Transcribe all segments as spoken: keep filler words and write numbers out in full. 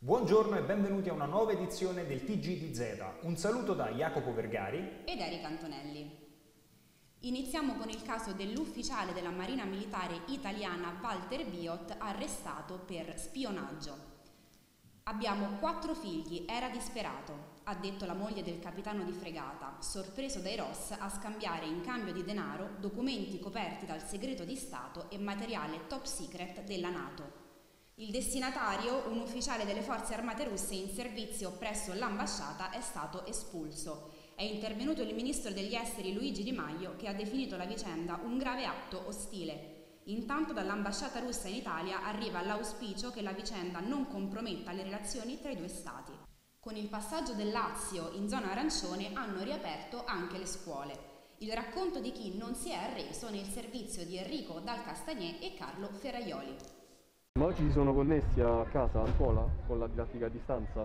Buongiorno e benvenuti a una nuova edizione del T G di Z. Un saluto da Jacopo Vergari ed Erika Antonelli. Iniziamo con il caso dell'ufficiale della Marina Militare Italiana Walter Biot arrestato per spionaggio. Abbiamo quattro figli, era disperato, ha detto la moglie del capitano di fregata, sorpreso dai R O S a scambiare in cambio di denaro documenti coperti dal segreto di Stato e materiale top secret della NATO. Il destinatario, un ufficiale delle forze armate russe in servizio presso l'ambasciata, è stato espulso. È intervenuto il ministro degli esteri Luigi Di Maio, che ha definito la vicenda un grave atto ostile. Intanto dall'ambasciata russa in Italia arriva l'auspicio che la vicenda non comprometta le relazioni tra i due stati. Con il passaggio del Lazio in zona arancione hanno riaperto anche le scuole. Il racconto di chi non si è arreso nel servizio di Enrico Dal Castagné e Carlo Ferraioli. Ma oggi si sono connessi a casa, a scuola, con la didattica a distanza?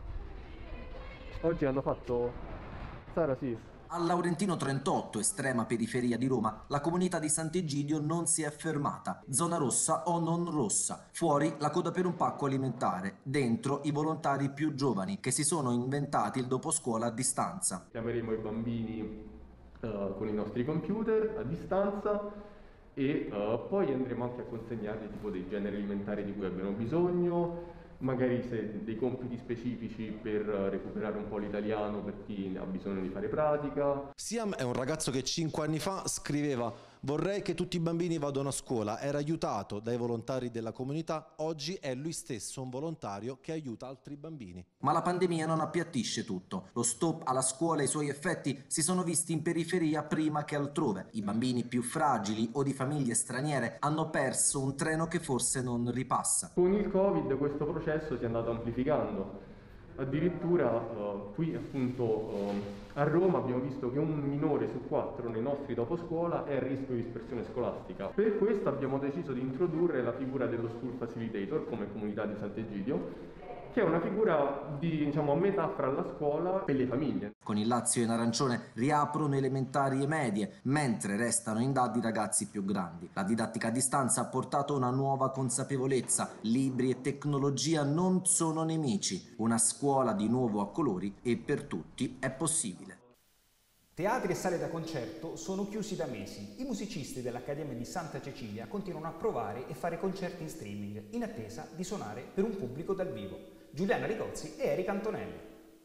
Oggi hanno fatto... Sara, sì. A Laurentino trentotto, estrema periferia di Roma, la comunità di Sant'Egidio non si è fermata. Zona rossa o non rossa. Fuori la coda per un pacco alimentare. Dentro i volontari più giovani che si sono inventati il doposcuola a distanza. Chiameremo i bambini uh, con i nostri computer a distanza e uh, poi andremo anche a consegnargli tipo dei generi alimentari di cui abbiano bisogno, magari se dei compiti specifici per recuperare un po' l'italiano per chi ha bisogno di fare pratica. Siam è un ragazzo che cinque anni fa scriveva: vorrei che tutti i bambini vadano a scuola, era aiutato dai volontari della comunità, oggi è lui stesso un volontario che aiuta altri bambini. Ma la pandemia non appiattisce tutto. Lo stop alla scuola e i suoi effetti si sono visti in periferia prima che altrove. I bambini più fragili o di famiglie straniere hanno perso un treno che forse non ripassa. Con il Covid questo processo si è andato amplificando. Addirittura uh, qui appunto uh, a Roma abbiamo visto che un minore su quattro nei nostri doposcuola è a rischio di dispersione scolastica. Per questo abbiamo deciso di introdurre la figura dello School Facilitator come comunità di Sant'Egidio, che è una figura di, diciamo, a metà fra la scuola e le famiglie. Con il Lazio in arancione riaprono elementari e medie, mentre restano in D A D i ragazzi più grandi. La didattica a distanza ha portato una nuova consapevolezza. Libri e tecnologia non sono nemici. Una scuola di nuovo a colori e per tutti è possibile. Teatri e sale da concerto sono chiusi da mesi. I musicisti dell'Accademia di Santa Cecilia continuano a provare e fare concerti in streaming, in attesa di suonare per un pubblico dal vivo. Giuliana Rigozzi e Erika Antonelli.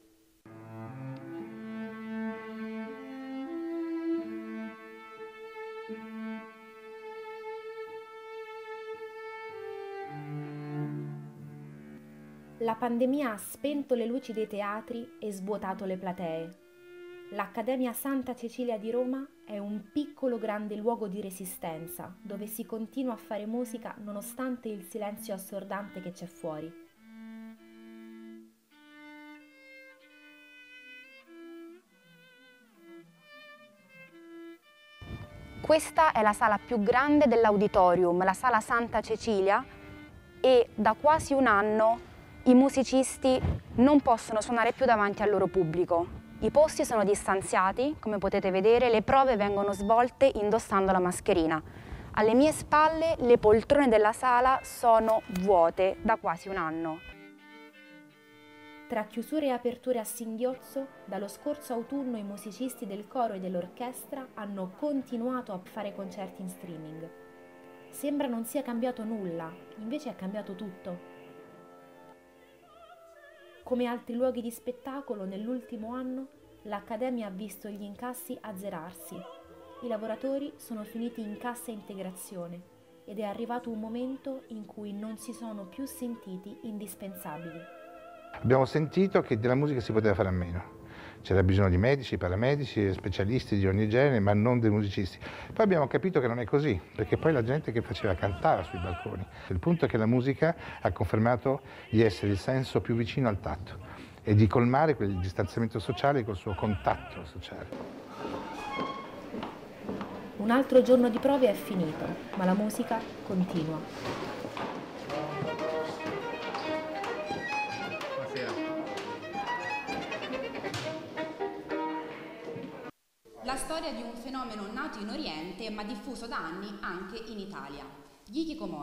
La pandemia ha spento le luci dei teatri e svuotato le platee. L'Accademia Santa Cecilia di Roma è un piccolo grande luogo di resistenza, dove si continua a fare musica nonostante il silenzio assordante che c'è fuori. Questa è la sala più grande dell'auditorium, la sala Santa Cecilia, e da quasi un anno i musicisti non possono suonare più davanti al loro pubblico. I posti sono distanziati, come potete vedere, le prove vengono svolte indossando la mascherina. Alle mie spalle le poltrone della sala sono vuote da quasi un anno. Tra chiusure e aperture a singhiozzo, dallo scorso autunno i musicisti del coro e dell'orchestra hanno continuato a fare concerti in streaming. Sembra non sia cambiato nulla, invece è cambiato tutto. Come altri luoghi di spettacolo, nell'ultimo anno l'Accademia ha visto gli incassi azzerarsi. I lavoratori sono finiti in cassa integrazione ed è arrivato un momento in cui non si sono più sentiti indispensabili. Abbiamo sentito che della musica si poteva fare a meno. C'era bisogno di medici, paramedici, specialisti di ogni genere, ma non dei musicisti. Poi abbiamo capito che non è così, perché poi la gente che faceva cantava sui balconi. Il punto è che la musica ha confermato di essere il senso più vicino al tatto e di colmare quel distanziamento sociale col suo contatto sociale. Un altro giorno di prove è finito, ma la musica continua. La storia di un fenomeno nato in Oriente ma diffuso da anni anche in Italia. Gli hikikomori,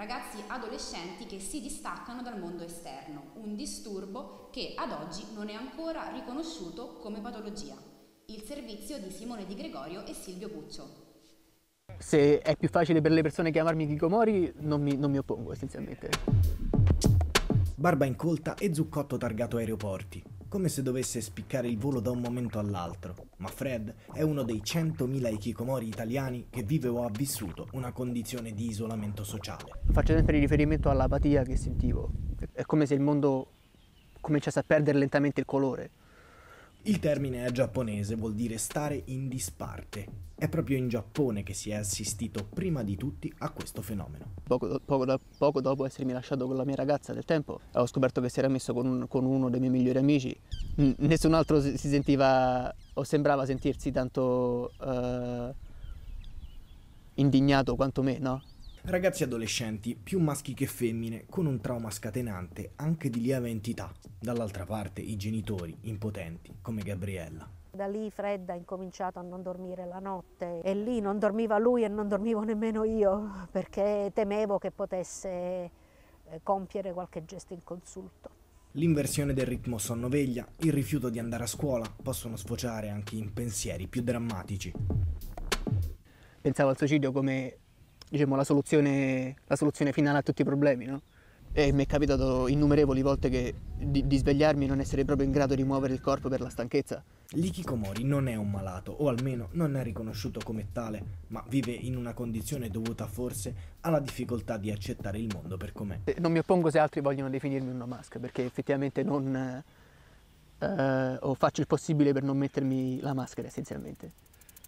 ragazzi adolescenti che si distaccano dal mondo esterno, un disturbo che ad oggi non è ancora riconosciuto come patologia. Il servizio di Simone Di Gregorio e Silvio Puccio. Se è più facile per le persone chiamarmi Kikomori, non mi, non mi oppongo essenzialmente. Barba incolta e zuccotto targato aeroporti, come se dovesse spiccare il volo da un momento all'altro. Ma Fred è uno dei centomila hikikomori italiani che vive o ha vissuto una condizione di isolamento sociale. Faccio sempre riferimento all'apatia che sentivo. È come se il mondo cominciasse a perdere lentamente il colore. Il termine è giapponese, vuol dire stare in disparte. È proprio in Giappone che si è assistito prima di tutti a questo fenomeno. Poco, poco, da, poco dopo essermi lasciato con la mia ragazza del tempo, ho scoperto che si era messo con, un, con uno dei miei migliori amici. N- nessun altro si, si sentiva o sembrava sentirsi tanto uh, indignato quanto me, no? Ragazzi adolescenti, più maschi che femmine, con un trauma scatenante anche di lieve entità. Dall'altra parte i genitori impotenti, come Gabriella. Da lì Fred ha incominciato a non dormire la notte e lì non dormiva lui e non dormivo nemmeno io, perché temevo che potesse compiere qualche gesto inconsulto. L'inversione del ritmo sonno-veglia, il rifiuto di andare a scuola possono sfociare anche in pensieri più drammatici. Pensavo al suicidio come, diciamo, la soluzione, la soluzione finale a tutti i problemi, no? E mi è capitato innumerevoli volte che, di, di svegliarmi e non essere proprio in grado di muovere il corpo per la stanchezza. L'hikikomori non è un malato, o almeno non è riconosciuto come tale, ma vive in una condizione dovuta forse alla difficoltà di accettare il mondo per com'è. Non mi oppongo se altri vogliono definirmi una maschera, perché effettivamente non eh, o faccio il possibile per non mettermi la maschera essenzialmente.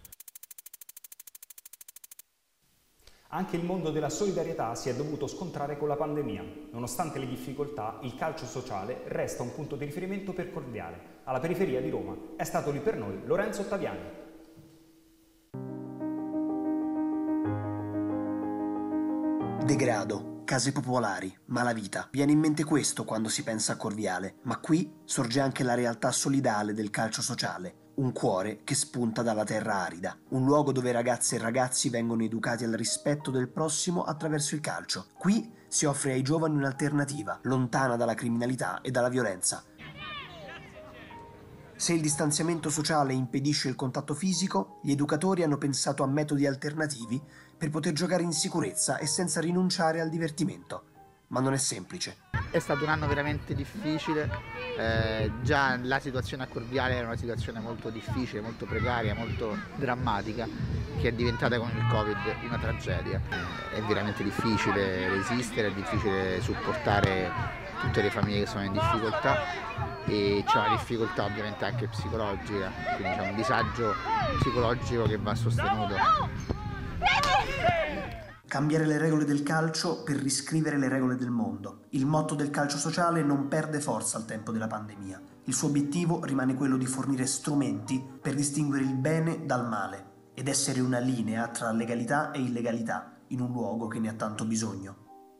Anche il mondo della solidarietà si è dovuto scontrare con la pandemia. Nonostante le difficoltà, il calcio sociale resta un punto di riferimento per Corviale, alla periferia di Roma. È stato lì per noi Lorenzo Ottaviani. Degrado, case popolari, malavita. Viene in mente questo quando si pensa a Corviale, ma qui sorge anche la realtà solidale del calcio sociale. Un cuore che spunta dalla terra arida, un luogo dove ragazze e ragazzi vengono educati al rispetto del prossimo attraverso il calcio. Qui si offre ai giovani un'alternativa, lontana dalla criminalità e dalla violenza. Se il distanziamento sociale impedisce il contatto fisico, gli educatori hanno pensato a metodi alternativi per poter giocare in sicurezza e senza rinunciare al divertimento. Ma non è semplice. È stato un anno veramente difficile, eh, già la situazione a Corviale era una situazione molto difficile, molto precaria, molto drammatica, che è diventata con il Covid una tragedia. È veramente difficile resistere, è difficile supportare tutte le famiglie che sono in difficoltà e c'è una difficoltà ovviamente anche psicologica, quindi c'è un disagio psicologico che va sostenuto. Cambiare le regole del calcio per riscrivere le regole del mondo. Il motto del calcio sociale non perde forza al tempo della pandemia. Il suo obiettivo rimane quello di fornire strumenti per distinguere il bene dal male ed essere una linea tra legalità e illegalità in un luogo che ne ha tanto bisogno.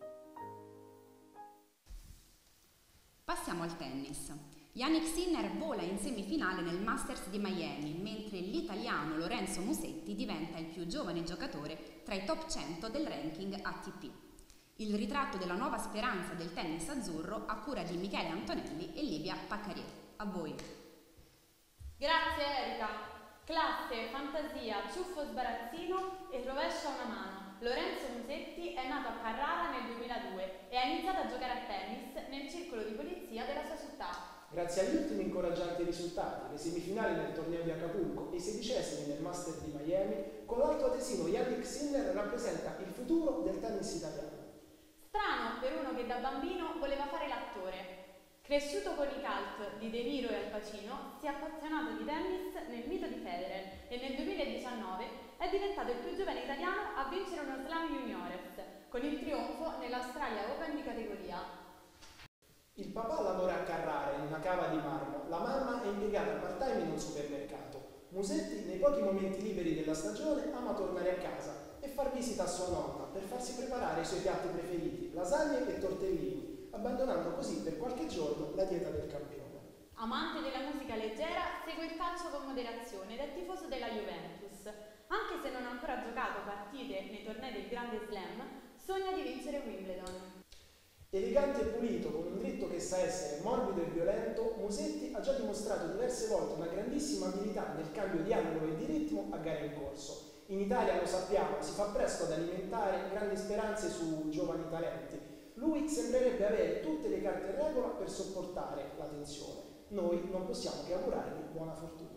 Passiamo al tennis. Jannik Sinner vola in semifinale nel Masters di Miami, mentre l'italiano Lorenzo Musetti diventa il più giovane giocatore tra i top cento del ranking A T P. Il ritratto della nuova speranza del tennis azzurro a cura di Michele Antonelli e Livia Paccarier. A voi. Grazie Erika. Classe, fantasia, ciuffo sbarazzino e rovescia una mano. Lorenzo Musetti è nato a Carrara nel duemiladue e ha iniziato a giocare a tennis nel circolo di polizia della sua città. Grazie agli ultimi incoraggianti risultati, le semifinali nel torneo di Acapulco e i sedicesimi nel Master di Miami, con l'alto adesivo Jannik Sinner rappresenta il futuro del tennis italiano. Strano per uno che da bambino voleva fare l'attore. Cresciuto con i cult di De Niro e Al Pacino, si è appassionato di tennis nel mito di Federer e nel duemiladiciannove è diventato il più giovane italiano a vincere uno Slam Juniores, con il trionfo nell'Australia Open di categoria. Il papà lavora a Carrara in una cava di marmo, la mamma è impiegata part-time in un supermercato. Musetti, nei pochi momenti liberi della stagione, ama tornare a casa e far visita a sua nonna per farsi preparare i suoi piatti preferiti, lasagne e tortellini, abbandonando così per qualche giorno la dieta del campione. Amante della musica leggera, segue il calcio con moderazione ed è tifoso della Juventus. Anche se non ha ancora giocato partite nei tornei del Grande Slam, sogna di vincere Wimbledon. Elegante e pulito, con un dritto che sa essere morbido e violento, Musetti ha già dimostrato diverse volte una grandissima abilità nel cambio di angolo e di ritmo a gare in corso. In Italia, lo sappiamo, si fa presto ad alimentare grandi speranze su giovani talenti. Lui sembrerebbe avere tutte le carte in regola per sopportare la tensione. Noi non possiamo che augurargli buona fortuna.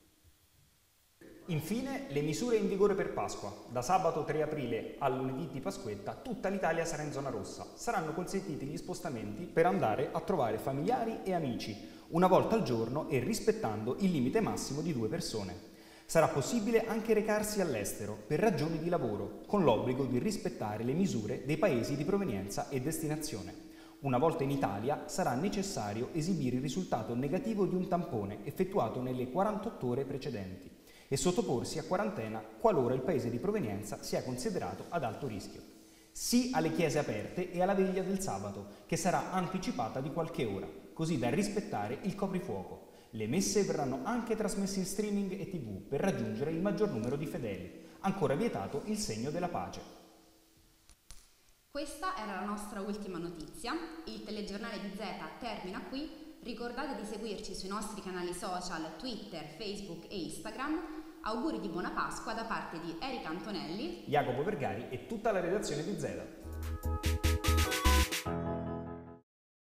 Infine, le misure in vigore per Pasqua. Da sabato tre aprile al lunedì di Pasquetta, tutta l'Italia sarà in zona rossa. Saranno consentiti gli spostamenti per andare a trovare familiari e amici, una volta al giorno e rispettando il limite massimo di due persone. Sarà possibile anche recarsi all'estero per ragioni di lavoro, con l'obbligo di rispettare le misure dei paesi di provenienza e destinazione. Una volta in Italia sarà necessario esibire il risultato negativo di un tampone effettuato nelle quarantotto ore precedenti e sottoporsi a quarantena qualora il paese di provenienza sia considerato ad alto rischio. Sì alle chiese aperte e alla veglia del sabato, che sarà anticipata di qualche ora, così da rispettare il coprifuoco. Le messe verranno anche trasmesse in streaming e tivù per raggiungere il maggior numero di fedeli. Ancora vietato il segno della pace. Questa era la nostra ultima notizia. Il telegiornale di Z termina qui. Ricordate di seguirci sui nostri canali social Twitter, Facebook e Instagram. Auguri di buona Pasqua da parte di Erika Antonelli, Jacopo Vergari e tutta la redazione di Z.